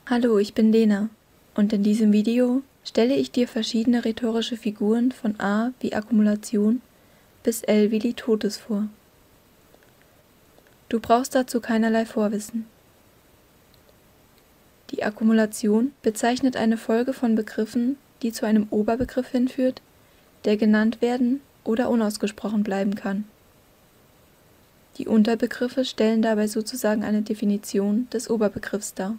Hallo, ich bin Lena und in diesem Video stelle ich dir verschiedene rhetorische Figuren von A wie Akkumulation bis L wie Litotes vor. Du brauchst dazu keinerlei Vorwissen. Die Akkumulation bezeichnet eine Folge von Begriffen, die zu einem Oberbegriff hinführt, der genannt werden oder unausgesprochen bleiben kann. Die Unterbegriffe stellen dabei sozusagen eine Definition des Oberbegriffs dar.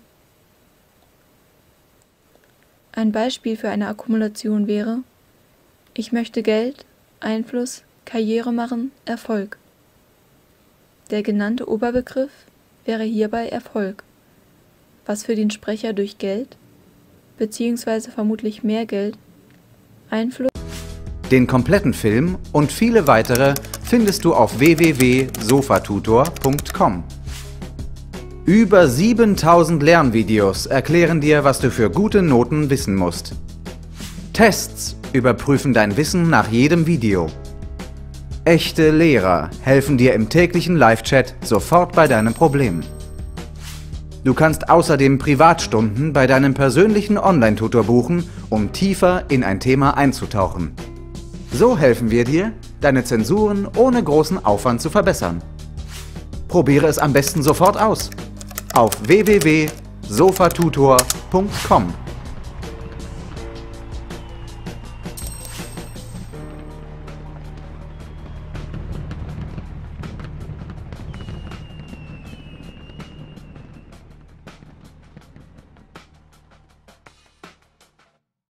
Ein Beispiel für eine Akkumulation wäre: Ich möchte Geld, Einfluss, Karriere machen, Erfolg. Der genannte Oberbegriff wäre hierbei Erfolg, was für den Sprecher durch Geld, beziehungsweise vermutlich mehr Geld, Einfluss. Den kompletten Film und viele weitere findest du auf www.sofatutor.com. Über 7000 Lernvideos erklären dir, was du für gute Noten wissen musst. Tests überprüfen dein Wissen nach jedem Video. Echte Lehrer helfen dir im täglichen Live-Chat sofort bei deinem Problem. Du kannst außerdem Privatstunden bei deinem persönlichen Online-Tutor buchen, um tiefer in ein Thema einzutauchen. So helfen wir dir, deine Zensuren ohne großen Aufwand zu verbessern. Probiere es am besten sofort aus. Auf www.sofatutor.com